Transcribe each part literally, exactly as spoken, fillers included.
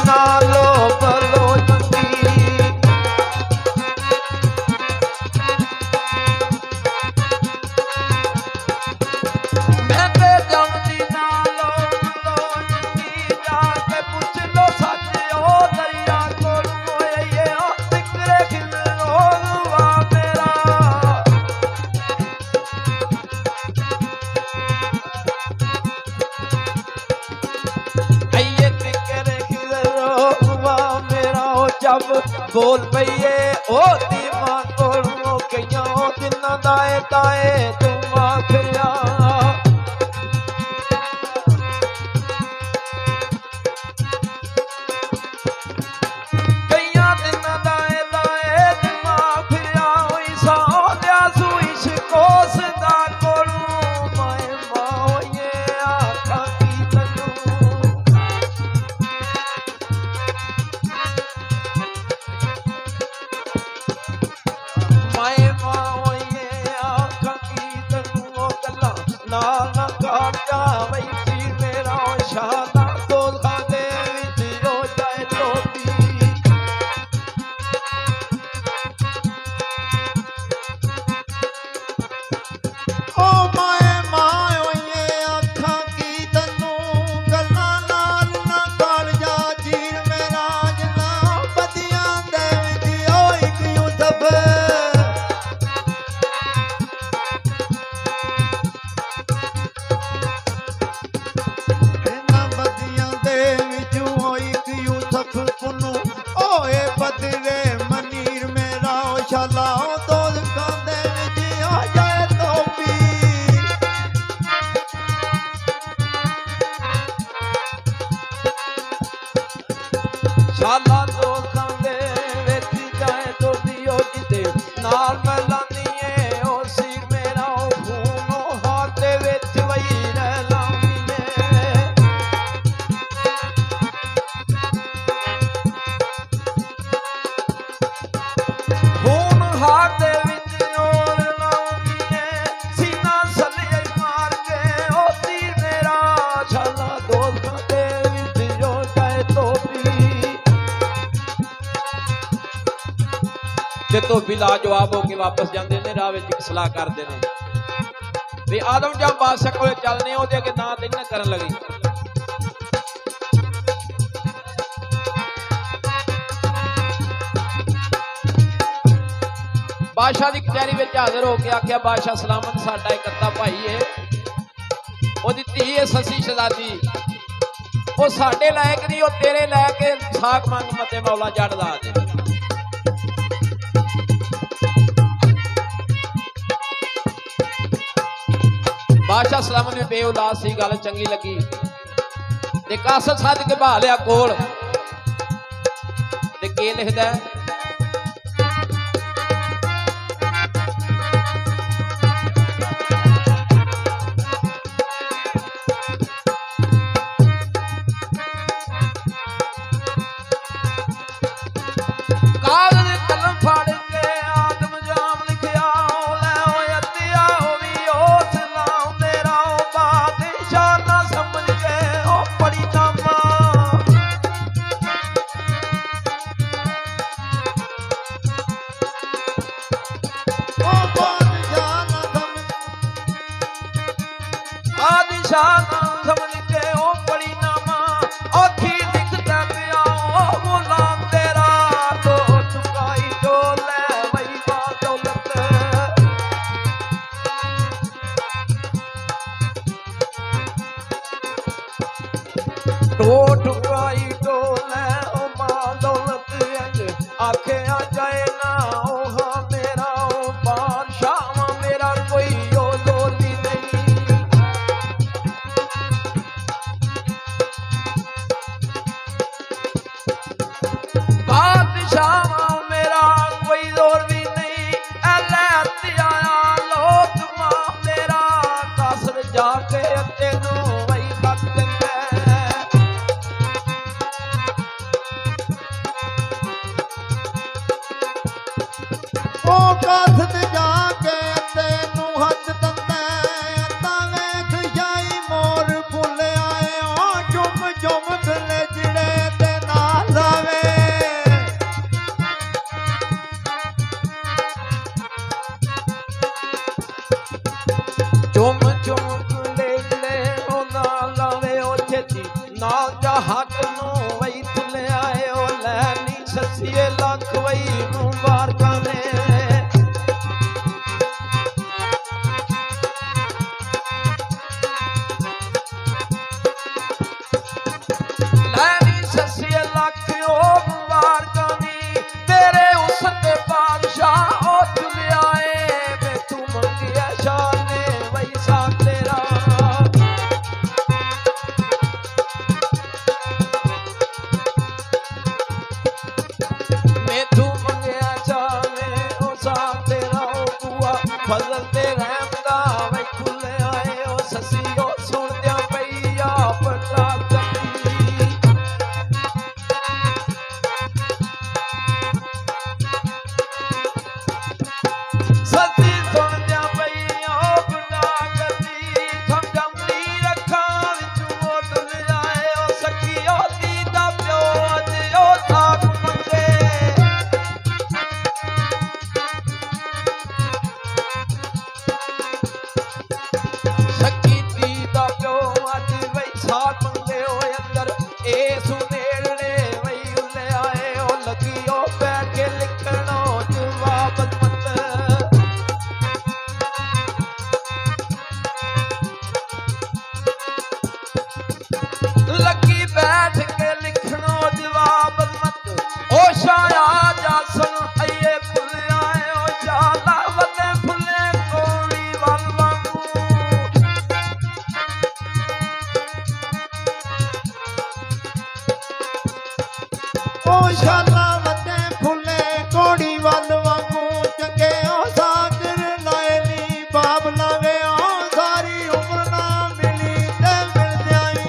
नालो बलोचंदी मैं ते जमदी नालो बलोचंदी जाके पूछ लो सच ओ दरिया कोल ये तिकरे खिलो हुआ मेरा जब बोल पईए ओ दीमा कोलों कईयां जिन्ना दाए दाए तुम आखिया कईयां जिन्ना दाए दाए तुम आखिया हुई सौ दिया सुइश कोस दा कोलों माए माओ ये आखा की तनू शाला दो खांदे वेखी जाए तो दियो जिते नाल मलानी है ओ सिर मेरा ओ खूनो हाथ दे विच वही रह लामी ने खून हाथ दे विच और लामी ने सीना सले मार के ओ सिर मेरा शाला दो खांदे विच जो जाए तो तो बिला जवाब होके वापस जाते ने राह विच सलाह करते ने भी आदम जब बादशाह कोल चलने ओदे अगे ना ते ना करन लगी बादशाह दी कचहरी विच हाजिर होके आख्या बादशाह सलामत साडा एक अत्ता भाई है ओदी धी है ससी शहजादी ओ साडे लायक नहीं ओ तेरे लायक साख मंग मते मौला जट दा दे बादशाह सलामत में बेऔलाद सी गल चंगी लगी ते कासद सद के बहा लिया कोल ते के लिखदा कागज कलम फाड़ के आदम जाम लिखया समझ के ओ बड़ी नामा आखी लिखता पिया ओ गुलाम तेरा तो चुकाई जो ले वही बात दौलत तो चुकाई जो ले ओ मां दौलत आखे आ जाए ना ओ हाँ मेरा ओ बादशाह मेरा कोई ओ लोली मेरा कोई जोर भी नहीं आया लोग मां मेरा कसर जाके तेनू वही खत ओ कसर जाके तेनू हथ दंदा वेख जाई मोर फुल आए ओ जुम जुम फिले जिड़े ते नाल ओ शाला वते फुले कोड़ी वल वांगू चंगे ओ सागर लाए नी बाबला वे ओ सारी उम्र ना मिली ते मिल जाई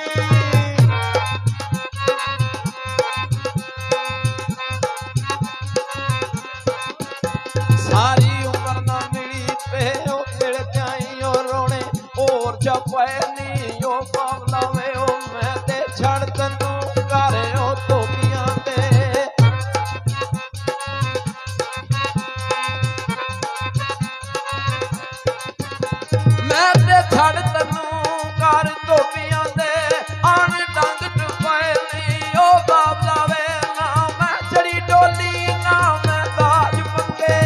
सारी उम्र ना मिली पे ओ मिल जाई ओ रोने और चपाए नी ओ बाबला वे ओ मैं ते छड़ तन्नू करे ओ धोबियां ते मैं ते छड़ तन्नू कर धोबियां दे आन डंग टपाए नी ओ बाबला वे ना मैं चढ़ी डोली ना मैं दाज मंगे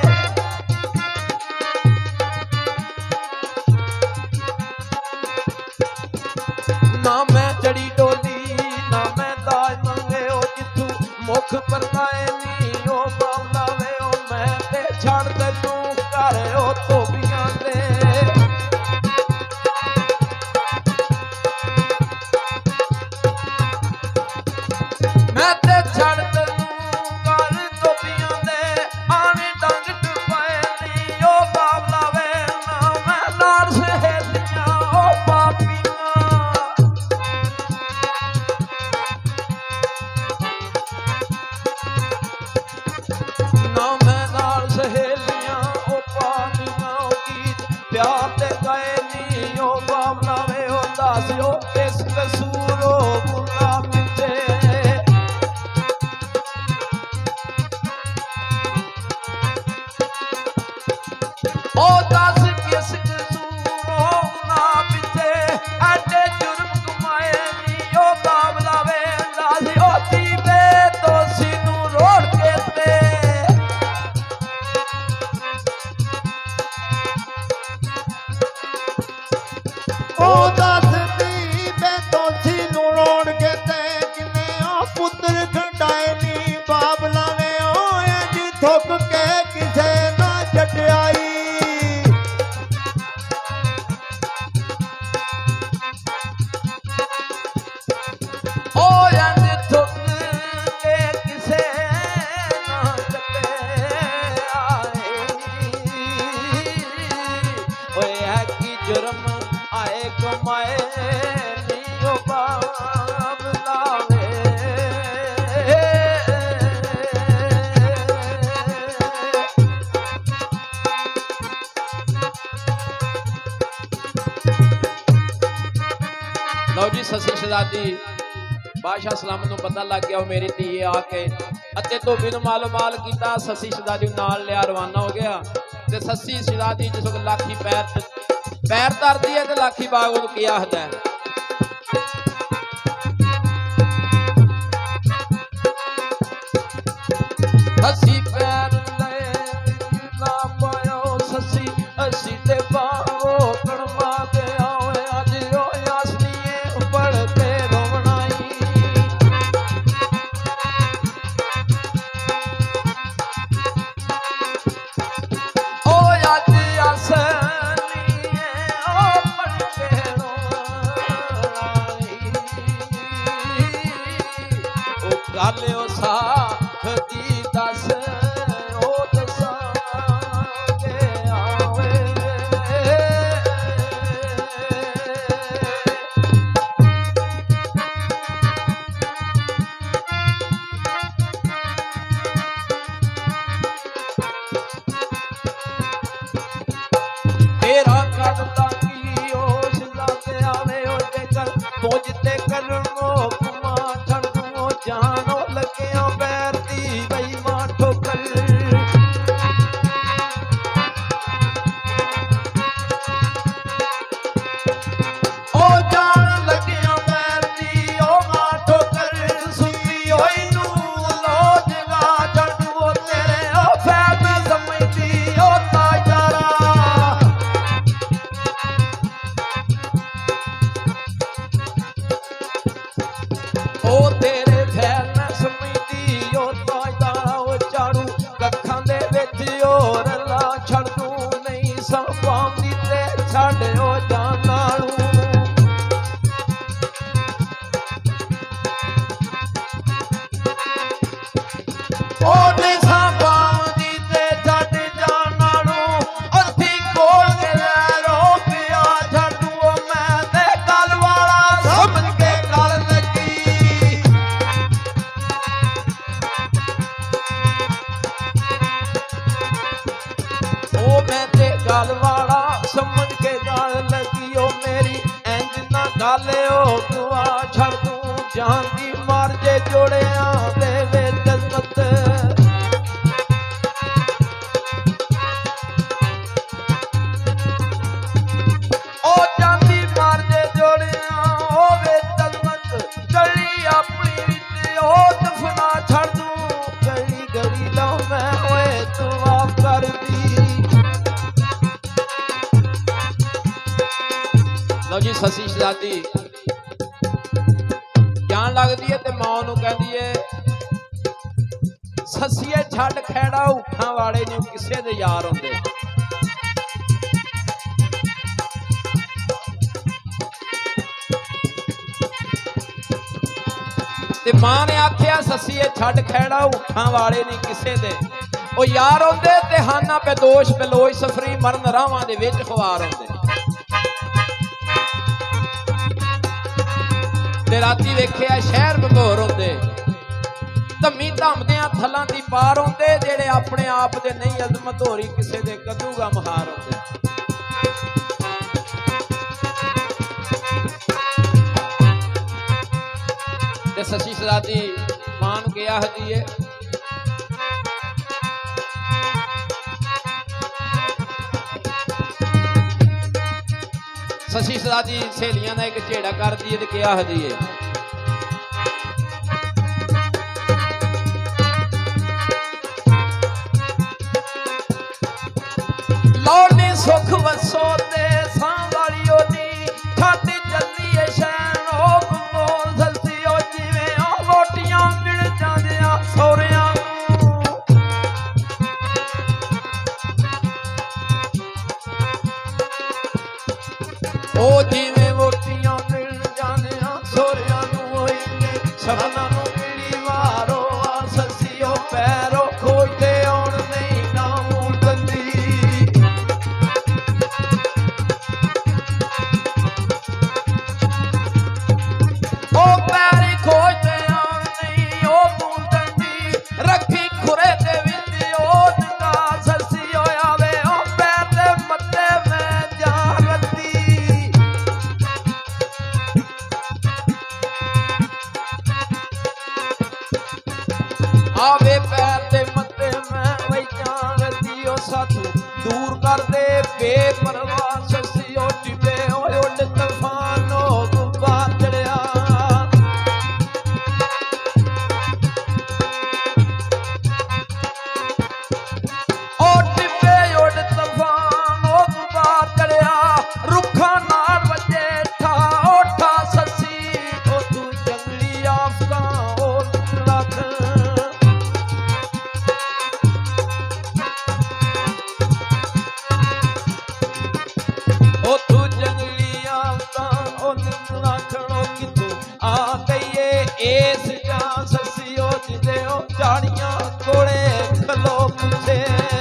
ना मैं चढ़ी डोली ना मैं दाज मंगे ओ जिथू मुख परताए नी ओ बाबला वे ओ मैं ते छड़ तन्नू कर ओ धोबियां दे मैं ते छड़ तन्नू कर धोबियां दे आने डंग टपाए नी ओ बाबला वे ना मैं लाड़ सहेलियां ओ पापियां ना मैं लाड़ सहेलियां ओ पापियां ओ गीत प्यार ते गाए नी ओ बाबला वे ओ दस ओ इस कसूर ओ बुला पिछे ओ दस किस कसूरों ना पिछे एडे जुर्म कमाए नी ओ बाबला वे दस ओ दीवे दोषी नू रोड़ के ते ओ दस दी बेदोसी नू रोड़ के ते किने ओ पुत्र खंडाए नी बाबला वे ओ इंज थुक के किसे ना छड्याई ओ इंज थुक के किसे ना छड्डे आए ओए है की जुर्म आए कमाए नी ओ बाबला वे लो जी ससी शहजादी बादशाह सलामत नूं पता लग गया मेरी धी आके अते धोबी नूं मालो माल कीता ससी शहजादी नाल लिया रवाना हो गया ते ससी शहजादी जिस वक्त लाखी पैर पैर धरती है ते लाखी बाग उहनूं की आखदा है हसी पैर ले ना पायो ससी हसी ते बाहो कणमा दे आओ अज रोया असलिए पड़ते रोवनाई ओ अज असलिए ओ पड़ते रोवनाई ओ गल ओ साथ दी दस ओ दसा के आवे तेरा करता की ओ शिला के आवे ओ जेकर पहुंचते करनो कुमा छड़ो जानो लगे बैरती बई मां ठोकर ओ जान लगे बैरती ओ मां ठोकर सुनी होई नू लो जगा छड़ो तेरे ओ फैब समझदी ओ ताजारा ਉਹਨੇ ਸਾਂਭਾਉਂਦੀ ਤੇ ਛੱਡ ਜਾਣਾ ਨੂੰ ਅੱਥੀ ਕੋਲ ਕੇ ਲੈ ਰੋ ਪਿਆ ਛੱਡੂ ਉਹ ਮੈਂ ਤੇ ਗੱਲ ਵਾਲਾ ਸਮਝ ਕੇ ਗੱਲ ਲੱਗੀ ਉਹ ਮੈਂ ਤੇ ਗੱਲ ਵਾਲਾ ਸਮਝ ਕੇ ਗੱਲ ਲੱਗੀ ਉਹ ਮੇਰੀ ਇੰਜ ਨਾ ਗੱਲ ਉਹ ਦੁਆ ਛੱਡ ਦੂੰ ਜਾਨ ਦੀ ਮਰ ਜੇ ਜੋੜਿਆਂ ਦੇ ਵਿੱਚ ਜੰਨਤ ਉਹ ਜਾਂਦੀ ਮਰ ਜੇ ਜੋੜਿਆਂ ਹੋਵੇ ਜੰਨਤ ਗਲੀ ਆਪਣੀ ਵਿੱਚ ਉਹ ਦਫਨਾ ਛੱਡ ਦੂੰ ਗਲੀ ਗਲੀ ਲਾ ਮੈਂ ਓਏ ਦੁਆ ਕਰਦੀ लो जी ससी शहजादी जान लगती है ते मां नूं कहंदी है ससीए छड्ड खैड़ा उठां वाले ने किसे दे यार हुंदे ते मां ने आख्या ससीए छड्ड खैड़ा उठां वाले ने किसे दे ओ यार हुंदे ते हाना पे दोष बेलोच सफरी मरन रावां दे विच खवार हुंदे ते राती वेखिया शहर भगोर होंदे धम्मी धमदियां थलां दी पार होंदे जेड़े अपने आप दे नहीं अजमत हो रही किसे दे कदूगा महार होंदे ते ससी शहजादी मां नूं कहा हजीए ससी शहजादी सहेलियां का एक झेड़ा कर दी ते क्या हजीए लौड़नी सुख वसो ते सां वाली ओदी छड्ड जल्दी है शैन ओ गुंगो सलसी ओ जिवें ओ रोटियां मिल जांदियां सौरियां ओ जिवें वोटियां मिल जानियां सोरियां नूं इन्ने सबना नूं मिली मारो आ ससियो पैरो खोजदे आउण नहीं ना मूल दंदी ओ पैरी खोजदे आउण नहीं ओ मूल दंदी रखी खुरे दे विच ओ दंगा ससियो आवे ओ पैर दे मत्थे मैं जान रती आवे पैर दे मत्थे मैं वही जान रती साथू दूर कर दे बेपरवाह ससियो टिबे ओए उड़ तूफान हो गुब्बार चढ़िया ओ टिबे उड़ तूफान हो गुब्बार चढ़िया रुखा नाल वजे ठा ओठा ससी ओ तू जंगली आफता ओ रख ओ तू जंगली आफता ओ राखणो कितों आ गईए इस जा ससियो जिदे ओ झाड़ियां कोले खलो पुछे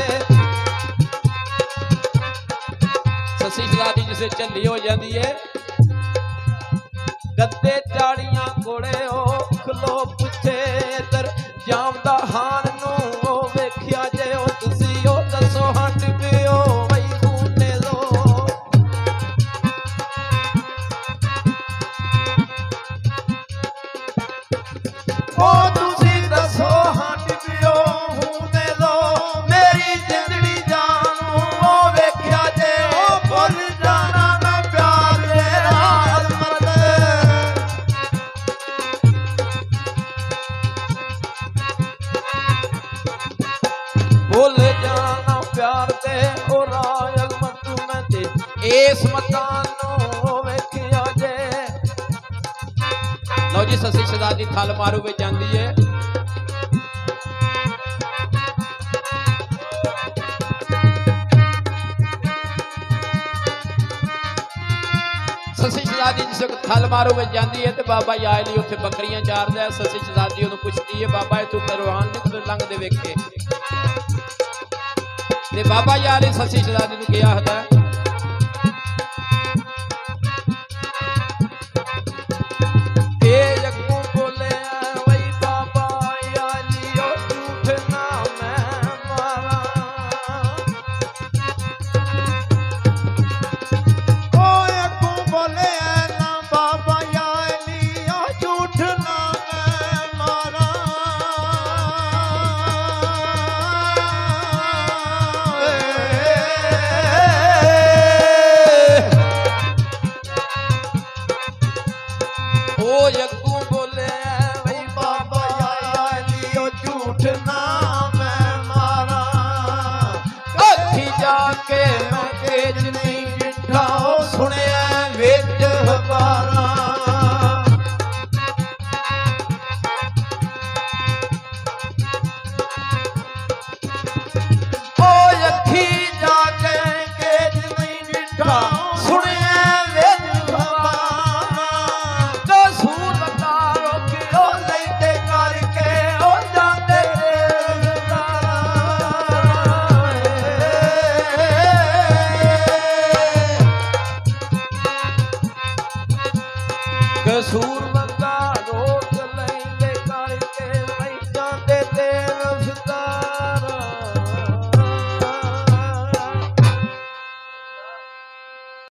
ससी शहजादी जिसे झल्ली हो जाती है गद्दे झाड़ियां कोले ओ खलो पुछे इधर जामदा हान नूं ओ वेखिया जे ओ तुसी ओ दसो हट पियो वई बूटे लो ओ तुसी दसो हट पियो बूटे लो मेरी जिंदड़ी जानू ओ वेखिया जे ओ भुल जाना ना प्यार मेरा अजमत भुल जाना प्यार ते ओ रायल मत मैं ते इस मकान नूं वेखिया जे लो जी ससी शहजादी थल मारू में जाती है ससी शहजादी जिस वक्त थल मारू में जाती है तो बाबा याली उत्थे बकरियां चारदा है ससी शहजादी उन्होंने पुछती है बाबा तू करवान लंघदे वेखे ते बाबा यार ने सच्ची शहजादी नूं किहा है